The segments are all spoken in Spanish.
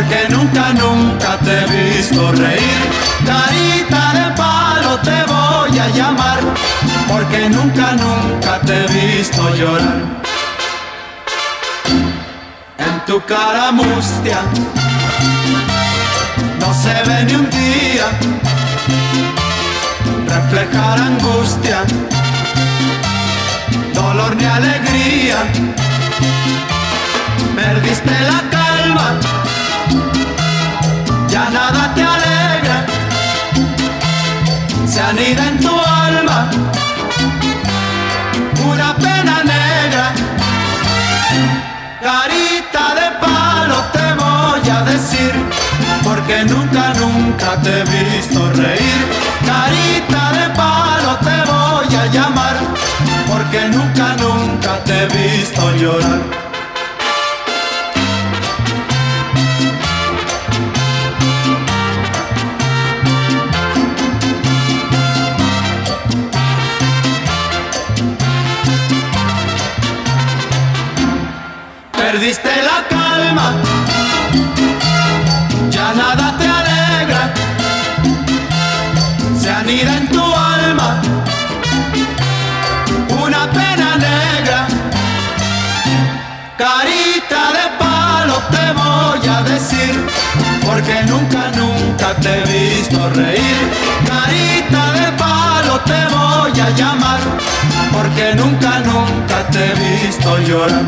porque nunca, nunca te he visto reír. Carita de palo te voy a llamar, porque nunca, nunca te he visto llorar. En tu cara mustia no se ve ni un día reflejar angustia, dolor ni alegría. Perdiste la calma, ya nada te alegra, se anida en tu alma una pena negra. Carita de palo te voy a decir, porque nunca, nunca te he visto reír. Carita de palo te voy a llamar, porque nunca, nunca te he visto llorar. Perdiste la calma, ya nada te alegra, se anida en tu alma una pena negra. Carita de palo te voy a decir, porque nunca, nunca te he visto reír. Carita de palo te voy a llamar, porque nunca, nunca te he visto llorar.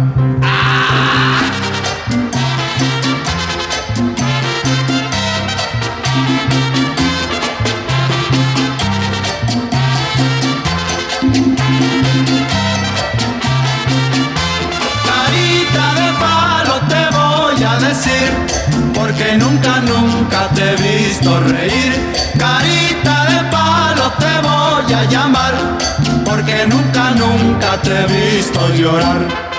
Carita de palo te voy a decir, porque nunca, nunca te he visto reír. Carita de palo te voy a llamar, porque nunca, nunca te he visto llorar.